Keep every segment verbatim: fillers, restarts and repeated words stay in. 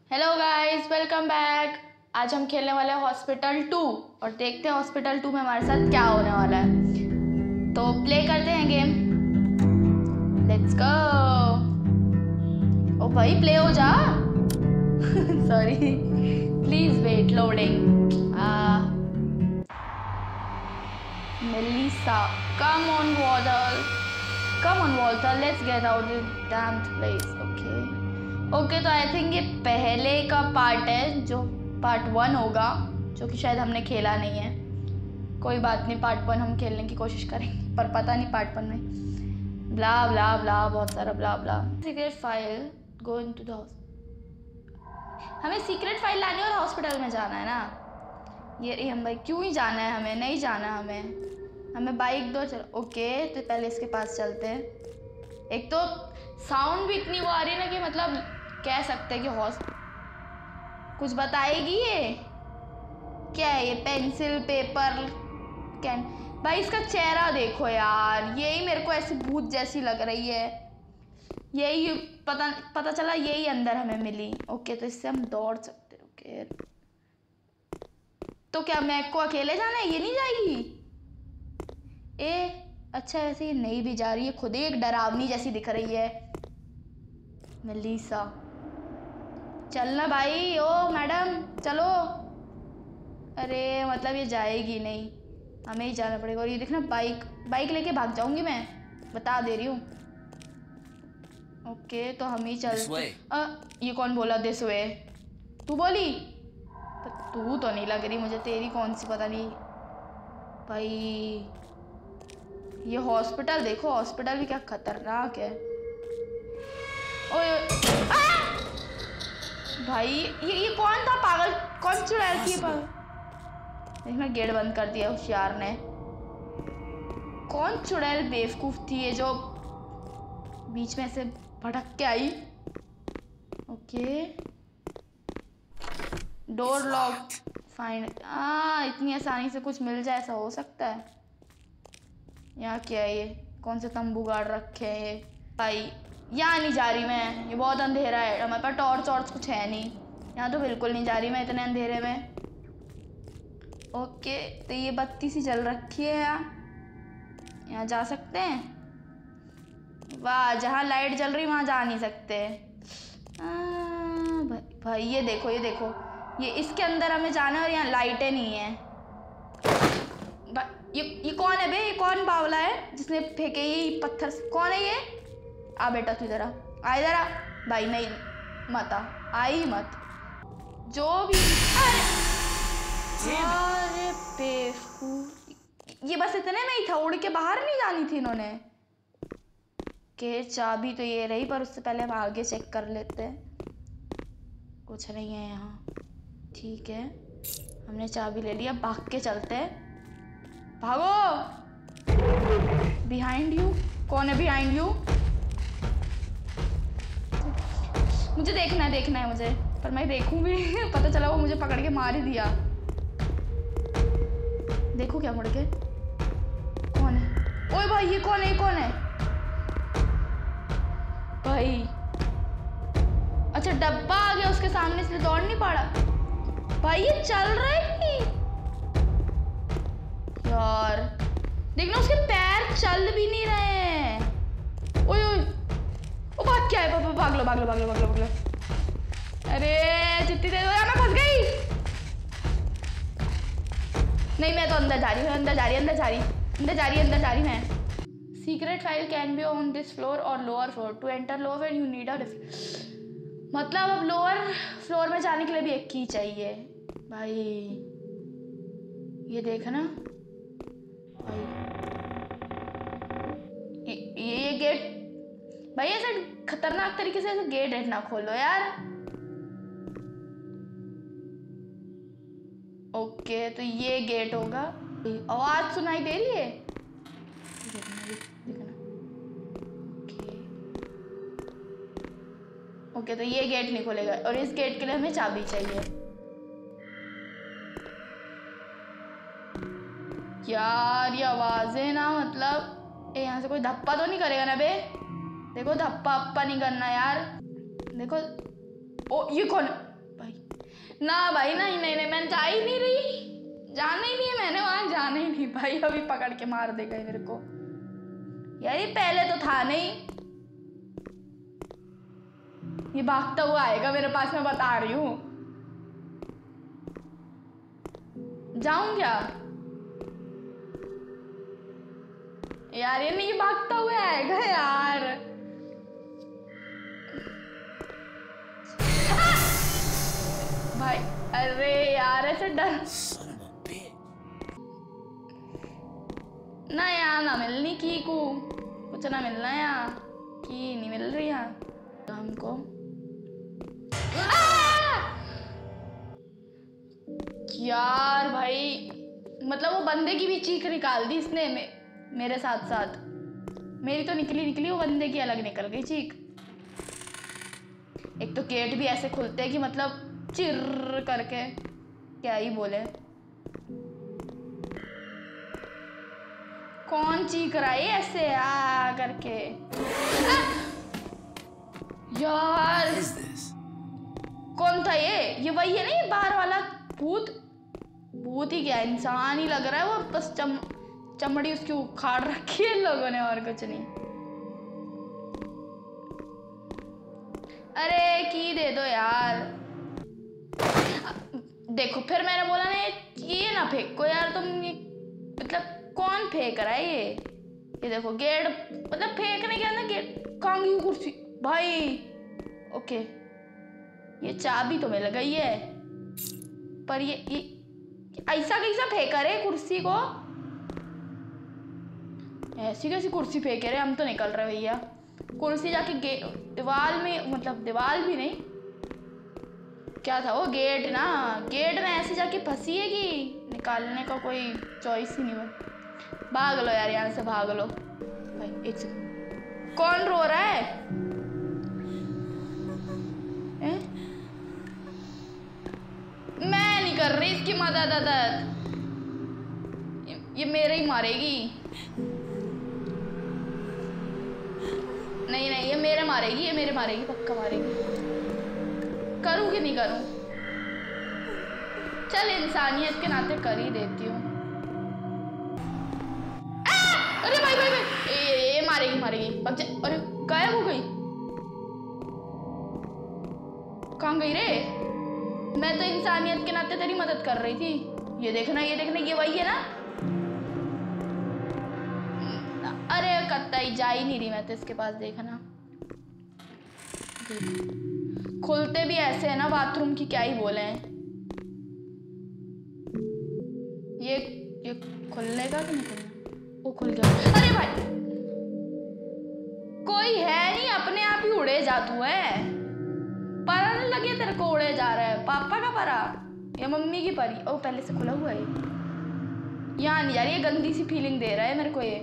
Hello guys, welcome back. आज हम खेलने वाले हैं हॉस्पिटल टू और देखते हैं हॉस्पिटल टू में हमारे साथ क्या होने वाला है। तो प्ले करते हैं गेम। Let's go. ओ भाई प्ले हो जा। Sorry, please wait, loading. Melissa, come on water, come on water, let's get out this damned place. Okay okay, तो आई थिंक ये पहले का पार्ट है, जो पार्ट वन होगा, जो कि शायद हमने खेला नहीं है। कोई बात नहीं, पार्ट वन हम खेलने की कोशिश करेंगे, पर पता नहीं पार्ट वन में ब्ला ब्ला ब्ला बहुत सारा blah blah. Secret file, go into the house. हमें सीक्रेट फाइल लानी और हॉस्पिटल में जाना है ना। ये हम भाई क्यों ही जाना है, हमें नहीं जाना। हमें हमें बाइक दो, चलो। ओके, तो पहले इसके पास चलते हैं। एक तो साउंड भी इतनी वो आ रही है ना कि मतलब कह सकते हैं कि हॉस कुछ बताएगी। ये क्या है? ये पेंसिल, पेपर, कैन। भाई इसका चेहरा देखो यार, यही मेरे को ऐसी भूत जैसी लग रही है। यही पता पता चला, यही अंदर हमें मिली। ओके, तो इससे हम दौड़ सकते हैं। ओके, तो क्या मैक को अकेले जाना है? ये नहीं जाएगी? ए अच्छा, वैसे ये नहीं भी जा रही है, खुद ही एक डरावनी जैसी दिख रही है। मेलिसा, चलना भाई। ओ मैडम चलो। अरे मतलब ये जाएगी नहीं, हमें ही जाना पड़ेगा। और ये देखना, बाइक बाइक लेके भाग जाऊंगी मैं, बता दे रही हूँ। ओके, तो हम ही चलते। अ ये कौन बोला दिस वे? तू बोली? तू तो नहीं लग रही मुझे, तेरी कौन सी पता नहीं। भाई ये हॉस्पिटल देखो, हॉस्पिटल भी क्या खतरनाक है। ओए आ! भाई ये ये कौन था पागल? कौन चुड़ैल थी पागल? देखना, गेट बंद कर दिया होशियार ने। कौन चुड़ैल बेवकूफ थी ये जो बीच में से भटक के आई? Okay, door lock, fine. आ इतनी आसानी से कुछ मिल जाए, ऐसा हो सकता है? यहाँ क्या है? ये कौन से तंबू गाड़ रखे हैं ये? भाई यहाँ नहीं जा रही मैं, ये बहुत अंधेरा है। हमारे पास टॉर्च वॉर्च कुछ है नहीं, यहाँ तो बिल्कुल नहीं जा रही मैं इतने अंधेरे में। ओके, तो ये बत्ती सी जल रखी है यहाँ, यहाँ जा सकते हैं? वाह, जहाँ लाइट जल रही वहाँ जा नहीं सकते। भाई, भाई ये देखो, ये देखो, ये इसके अंदर हमें जाना है और यहाँ लाइटें नहीं है। ये ये कौन है बे? ये कौन बावला है जिसने फेंके ये पत्थर? कौन है ये? आ बेटा तू इधर आ, आ इधर आ। भाई नहीं, मत आ, आई मत। जो भी, अरे अरे बेवकूफ, ये बस इतने में ही था, उड़ के बाहर नहीं जानी थी इन्होंने। के चाबी तो ये रही, पर उससे पहले हम आगे चेक कर लेते हैं। कुछ नहीं है यहाँ, ठीक है। हमने चाबी ले लिया, भाग के चलते हैं। भागो। बिहाइंड यू, कौन है बिहाइंड यू? मुझे देखना है, देखना है मुझे, पर मैं देखूंगी। पता चला वो मुझे पकड़ के मार ही दिया। देखो क्या मुड़ के, कौन है? ओए भाई ये कौन है? ये कौन है भाई? अच्छा, डब्बा आ गया उसके सामने, इसलिए दौड़ नहीं पड़ा। भाई ये चल रही यार, देखना उसके पैर चल भी नहीं रहे हैं। ओए ओए, ओ भाग क्या है? पापा भाग लो, भाग लो, भाग लो, भाग लो, भाग लो। अरे जितनी देर हो मैं फंस गई। नहीं, मैं तो अंदर जा रही हूँ, अंदर जा रही, अंदर जा रही, अंदर जा रही, अंदर जा रही मैं। Secret file can be on this floor और lower floor. To enter lower you need a, मतलब अब लोअर फ्लोर में जाने के लिए भी एक की चाहिए। भाई ये देखना भाई, ये ये गेट, भाई ऐसे खतरनाक तरीके से ऐसे गेट वेट ना खोलो यार। ओके, तो ये गेट होगा। आवाज सुनाई दे रही है, देखना, देखना। ओके, तो ये गेट नहीं खोलेगा और इस गेट के लिए हमें चाबी चाहिए। यार ये आवाजें ना, मतलब ए यहाँ से कोई धप्पा तो नहीं करेगा ना बे? देखो धप्पा अप्पा नहीं करना यार। देखो, ओ ये कौन? ना भाई नहीं नहीं नहीं, मैं जा ही नहीं रही, जाना ही नहीं है मैंने वहां, जाना ही नहीं भाई। अभी पकड़ के मार देगा मेरे को यार, ये पहले तो था नहीं। ये भागता हुआ आएगा मेरे पास, मैं बता रही हूँ। जाऊं क्या यार? ये नहीं भागता हुआ आएगा यार। भाई अरे यार ऐसे डर ना यार, ना मिलनी की को कुछ ना मिलना यार, की नहीं मिल रही यार हमको। यार भाई मतलब वो बंदे की भी चीख निकाल दी इसने मे, मेरे साथ साथ। मेरी तो निकली निकली, वो बंदे की अलग निकल गई चीख। एक तो गेट भी ऐसे खुलते हैं कि मतलब चिर करके, क्या ही बोले। कौन चीख रहा है ऐसे आ करके? आ! यार कौन था ये? ये वही है ना, ये बाहर वाला भूत? भूत ही क्या, इंसान ही लग रहा है वो, बस चम चमड़ी उसकी उखाड़ रखी है लोगों ने, और कुछ नहीं। अरे की दे दो यार। देखो फिर मैंने बोला ना ये ना फेंको यार तुम, ये मतलब कौन फेंक रहा है ये? ये देखो गेट, मतलब फेंकने के अंदर गेट कहाँ गई कुर्सी भाई? ओके ये चाबी तो मिल गई है, पर ये ये ऐसा कैसा फेंका रे कुर्सी को? ऐसी कैसी कुर्सी फेंके रहे? हम तो निकल रहे भैया। कुर्सी जाके दीवार में, मतलब दीवार भी नहीं, क्या था वो गेट ना, गेट में ऐसे जाके फंसी है कि निकालने का कोई चॉइस ही नहीं हुआ। भाग लो यार यहाँ से, भाग लो भाई। एक सेकंड, कौन रो रहा है? ए? मैं नहीं कर रही इसकी मदद अदद, ये, ये मेरे ही मारेगी। नहीं नहीं ये मेरे मारेगी, ये मेरे मारेगी, पक्का मारेगी। करूँ कि नहीं करूँ? चल इंसानियत के नाते कर ही देती हूँ। अरे भाई भाई भाई, ये, ये मारेगी मारेगी, पक जा। अरे गायब हो गई, कहाँ गई रे? मैं तो इंसानियत के नाते तेरी मदद कर रही थी। ये देखना ये देखना, ये वही है ना? अरे कत्ताई जा ही नहीं रही मैं तो इसके पास। देखना देख, खुलते भी ऐसे है ना बाथरूम की, क्या ही बोले हैं। ये ये खुलने का कि नहीं खुलना? वो खुल गया। अरे भाई कोई है नहीं, अपने आप ही उड़े जा तू है। परा नहीं लगे तेरे को उड़े जा रहा है? पापा का परा या मम्मी की परी? ओ पहले से खुला हुआ है, यहाँ नहीं जा रही है। गंदी सी फीलिंग दे रहा है मेरे को ये।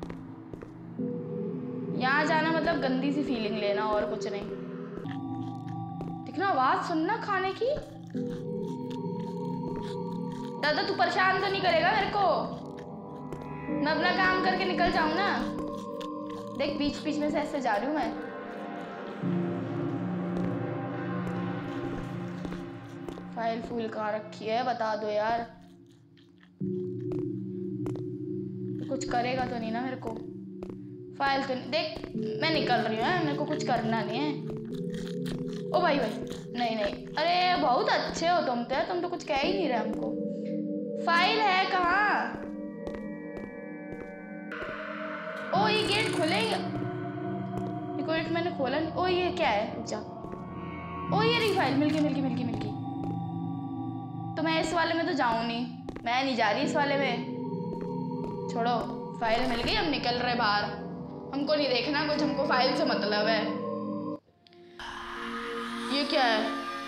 यहाँ जाना मतलब गंदी सी फीलिंग लेना, और कुछ नहीं। दिखना आवाज सुनना खाने की। दादा तू परेशान तो नहीं करेगा मेरे को? मैं अपना काम करके निकल जाऊं ना। देख बीच बीच में से ऐसे जा रही हूं मैं। फाइल फूल कहाँ रखी है बता दो यार। कुछ करेगा तो नहीं ना मेरे को? फाइल तो नहीं। देख मैं निकल रही हूँ, मेरे को कुछ करना नहीं है। ओ भाई भाई नहीं नहीं, अरे बहुत अच्छे हो तुम तो, तुम तो कुछ कह ही नहीं रहे हमको। फाइल है कहाँ? ओ ये गेट खुलेगा? ये गेट मैंने खोला नहीं। ओ ये क्या है? जा। ओ ये रही फाइल, मिल गई मिल गई मिल गई मिल गई। तो मैं इस वाले में तो जाऊँ नहीं, मैं नहीं जा रही इस वाले में। छोड़ो, फाइल मिल गई, हम निकल रहे बाहर। हमको नहीं देखना कुछ, हमको फाइल से मतलब है। ये क्या है?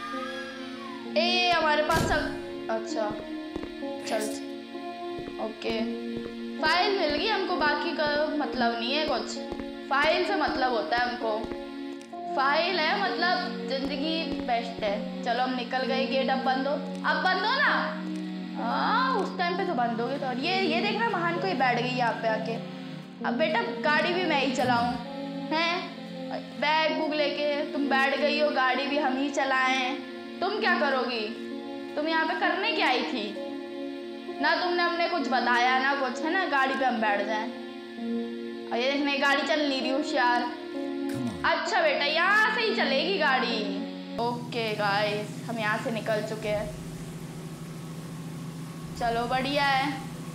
ए हमारे पास सब, अच्छा चल ओके। फाइल मिल गई हमको, बाकी का मतलब नहीं है कुछ। फाइल से मतलब होता है हमको, फाइल है मतलब जिंदगी बेस्ट है। चलो हम निकल गए। गेट अब बंद हो, अब बंद हो ना। हाँ उस टाइम पे तो बंद हो गए। तो ये ये देखना महान को ही बैठ गई यहाँ पे आके। अब बेटा गाड़ी भी मैं ही चलाऊं हैं? बैग बुक लेके तुम बैठ गई हो, गाड़ी भी हम ही चलाएं, तुम क्या करोगी? तुम यहाँ पे करने क्या आई थी? ना तुमने हमने कुछ बताया ना कुछ, है ना? गाड़ी पे हम बैठ जाएं। और ये देखने गाड़ी चल नहीं रही होशियार। अच्छा बेटा यहाँ से ही चलेगी गाड़ी। ओके गाइस हम यहाँ से निकल चुके हैं। चलो बढ़िया है।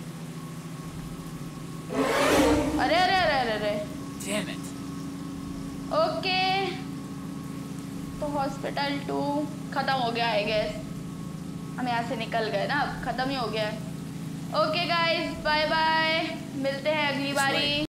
अरे अरे अरे अरे अरे Damn it. ओके तो हॉस्पिटल टू खत्म हो गया है गैस। हम यहाँ से निकल गए ना, अब खत्म ही हो गया है। ओके गाइस बाय बाय, मिलते हैं अगली बारी।